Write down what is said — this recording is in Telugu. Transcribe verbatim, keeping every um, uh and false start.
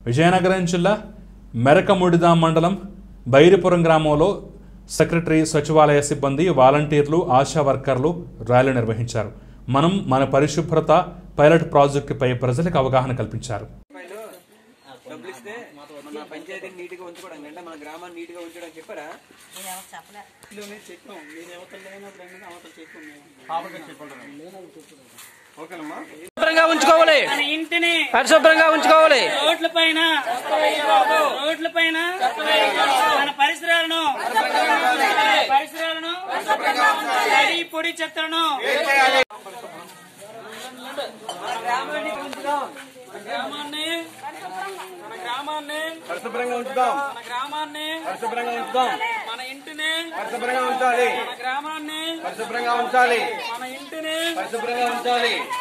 విజయనగరం జిల్లా మెరకముడిద మండలం బైరిపురం గ్రామంలో సెక్రటరీ సచివాలయ సిబ్బంది వాలంటీర్లు ఆశా వర్కర్లు ర్యాలీ నిర్వహించారు. మనం మన పరిశుభ్రత పైలట్ ప్రాజెక్టుపై ప్రజలకు అవగాహన కల్పించారు. పరిశుభ్రంగా ఉంచుకోవాలి, పరిశుభ్రంగా ఉంచుకోవాలి. రోడ్లపైన రోడ్లపైన మన పరిసరాలను పరిసరాలను తడి పొడి చెత్తలను మన గ్రామాన్ని మన గ్రామాన్ని పరిశుభ్రంగా ఉంచుదాం. మన గ్రామాన్ని పరిశుభ్రంగా ఉంచుదాం. మన ఇంటిని పరిశుభ్రంగా ఉంచాలి. మన గ్రామాన్ని పరిశుభ్రంగా ఉంచాలి. మన ఇంటిని పరిశుభ్రంగా ఉంచాలి.